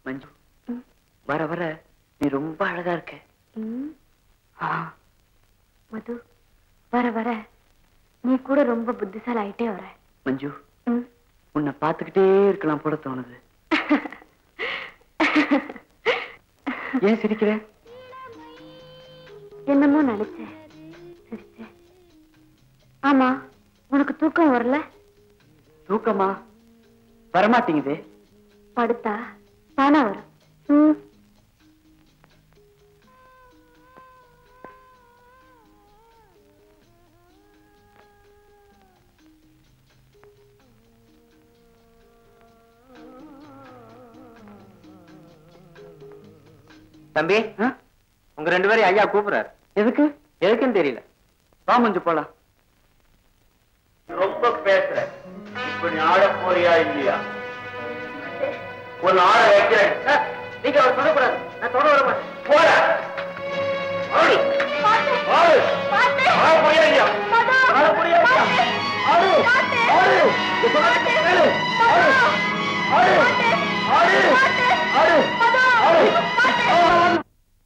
மஞ்சு, வர வர நீ ரொம்ப அழகா இருக்க. மது, வர வர நீ கூட ரொம்ப புத்திசாலி ஆயிட்டே வர. மஞ்சு, உன்னை பார்த்துக்கிட்டே இருக்கலாம் போல தோணுது. ஏன் சிரிக்கிற? என்னமோ நினைச்சேன், சிரிச்சேன். ஆமா, உனக்கு தூக்கம் வரல? தூக்கமா? வரமாட்டேங்குது. படுத்தா தானா வரும். தம்பி, உங்க 2 பேரும் ஐயா கூப்பிடுறாரு. எதுக்கு? எதுக்குன்னு தெரியல. வா மஞ்சு போலாம். ரொம்ப பேசுற. இப்ப நீ ஆட போறியா இல்லையா? ஒரு ஆட வைக்கிறேன். நீங்க அவர் தொடக்கூடாது. நான் தொட வர மாட்டேன். போற ஆடு ஆடு ஆட போறியா இல்லையா? ஆட போறியா இல்லையா? ஆடு ஆடு ஆடு ஆடு ஆடு ஆடு ஆடு.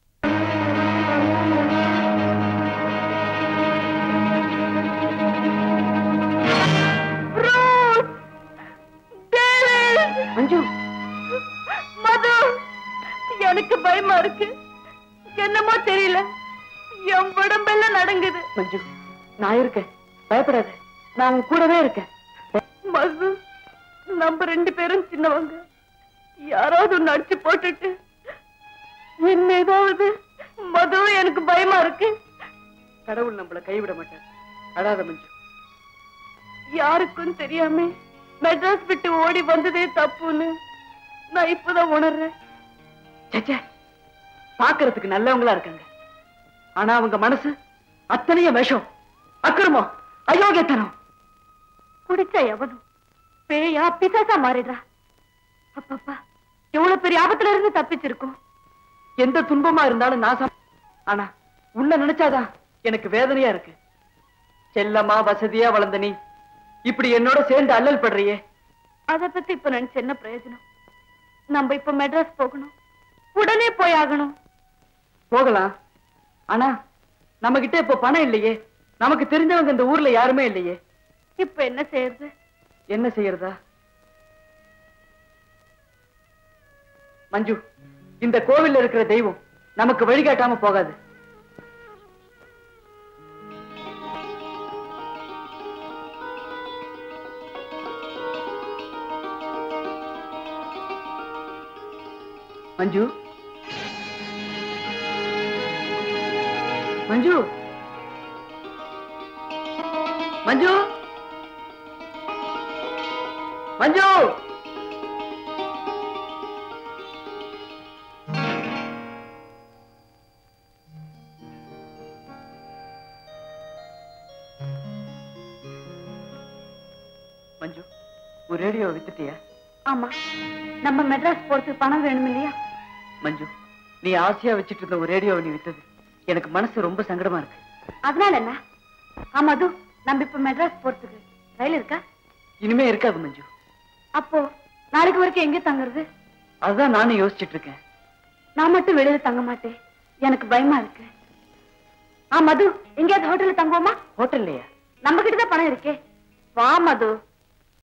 மஞ்சு, மது, எனக்கு பயமா இருக்கு. என்னமோ தெரியல, என் உடம்பெல்லாம் நடங்குது. மஞ்சு, நான் இருக்கேன், பயப்படாத. நான் உன் கூடவே இருக்கேன். மது, நம்ம 2 பேரும் சின்னவங்க. யாராவது ஒண்ணு அடிச்சு போட்டுட்டு என்ன ஏதாவது. மது, எனக்கு பயமா இருக்கு. கடவுள் நம்மள கைவிட மாட்டார். அழாத மஞ்சு. யாருக்கும் தெரியாம மெட்ராஸ் விட்டு ஓடி வந்ததே தப்புன்னு நான் இப்பதான் உணர்றேன். பாக்குறதுக்கு நல்லவங்களா இருக்காங்க, ஆனா அவங்க மனசு அத்தனையும் விஷம், அக்கிரமம், அயோக்கியத்தனம். குடிச்சா எவனும் பேயா பிசாசா மாறிடுறா. அப்பப்பா, எவ்வளவு பெரிய ஆபத்துல இருந்து தப்பிச்சிருக்கோம். எந்த துன்பமா இருந்தாலும் நான் ஆனா உன்னை நினைச்சாதான் எனக்கு வேதனையா இருக்கு. செல்லமா வசதியா வளர்ந்த நீ இப்படி என்னோட சேர்ந்து அல்லல் படுறியே. அத பத்தி இப்ப நினைச்சு என்ன பிரயோஜனம்? நம்ம இப்ப மெட்ராஸ் போகணும், உடனே போய் ஆகணும். போகலாம், ஆனா நம்ம கிட்ட இப்ப பணம் இல்லையே. நமக்கு தெரிஞ்சவங்க இந்த ஊர்ல யாருமே இல்லையே. இப்ப என்ன செய்யறது? என்ன செய்யறதா? மஞ்சு, இந்த கோவில்ல இருக்கிற தெய்வம் நமக்கு வழிகாட்டாம போகாது. மஞ்சு, மஞ்சு, மஞ்சு, மஞ்சு. மஞ்சு, ஒரு ரேடியோ வித்துட்டியா? ஆமா, நம்ம மெட்ராஸ் போறதுக்கு பணம் வேணும் இல்லையா? மஞ்சு, நீ ஆசையா வச்சிட்டு இருந்த ஒரு ரேடியோவை நீ வித்தது எனக்கு மனசு ரொம்ப சங்கடமா இருக்கு. அதனால என்ன? ஆமாது, நம்ம இப்ப மெட்ராஸ் போறதுக்கு ரயில் இருக்கா? இனிமே இருக்காது மஞ்சு. அப்போ நாளைக்கு வரைக்கும் எங்க தங்குறது? அதுதான் நானும் யோசிச்சுட்டு இருக்கேன். நான் மட்டும் வெளியில தங்க மாட்டேன், எனக்கு பயமா இருக்கு. மது, எங்கேயாவது ஹோட்டல்ல தங்குவோமா? ஹோட்டல்லையா? நம்ம கிட்டதான் பணம் இருக்கே. வா மது.